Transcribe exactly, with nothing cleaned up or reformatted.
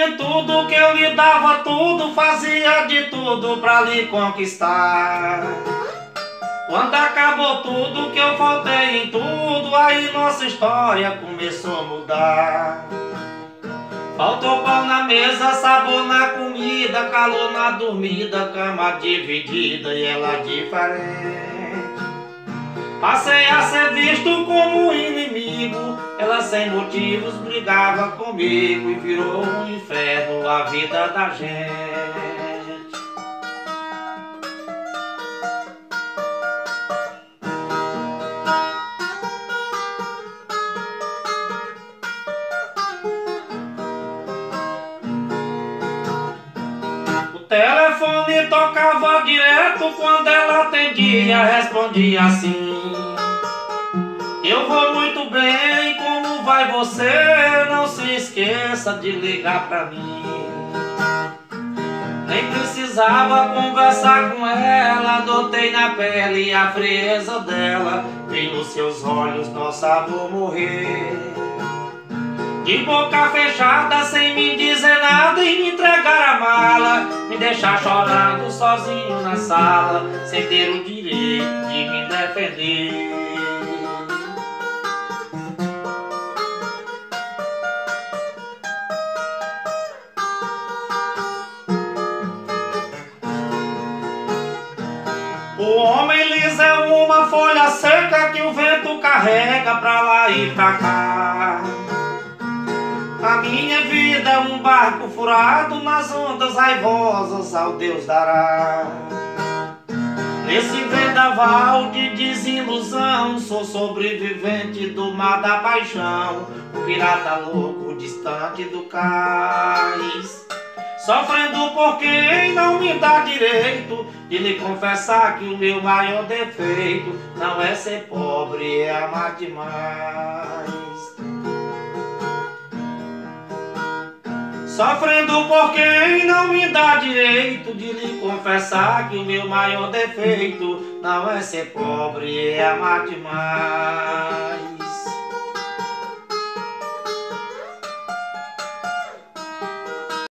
tinha tudo, que eu lhe dava tudo, fazia de tudo pra lhe conquistar. Quando acabou tudo, que eu faltei em tudo, aí nossa história começou a mudar. Faltou pão na mesa, sabor na comida, calor na dormida, cama dividida e ela diferente. Passei a ser visto como um inimigo, ela sem motivos brigava comigo e virou um inferno a vida da gente. O telefone tocava direto, quando ela atendia respondia assim: eu vou muito bem, como vai você? Não se esqueça de ligar pra mim. Nem precisava conversar com ela, notei na pele a frieza dela, vi nos seus olhos nosso amor morrer. De boca fechada, sem me dizer nada e me entregar a mala, me deixar chorando sozinho na sala, sem ter o direito de me defender. O homem liso é uma folha seca que o vento carrega pra lá e pra cá. A minha vida é um barco furado nas ondas raivosas, ao Deus dará. Nesse vendaval de desilusão, sou sobrevivente do mar da paixão, um pirata louco distante do cais, sofrendo por quem não me dá direito de lhe confessar que o meu maior defeito não é ser pobre, é amar demais. Sofrendo por quem não me dá direito de lhe confessar que o meu maior defeito não é ser pobre, é amar demais.